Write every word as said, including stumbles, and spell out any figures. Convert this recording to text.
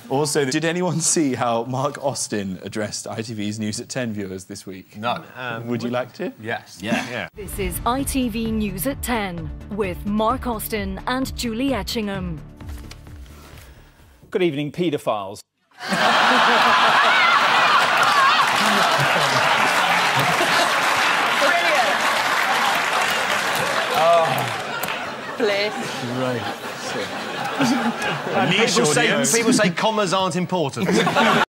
Also, did anyone see how Mark Austin addressed I T V's News at ten viewers this week? No. Um, Would you like to? Yes. Yeah. yeah. This is I T V News at ten with Mark Austin and Julie Etchingham. Good evening, paedophiles. Bliss. Right. People say, people say commas aren't important.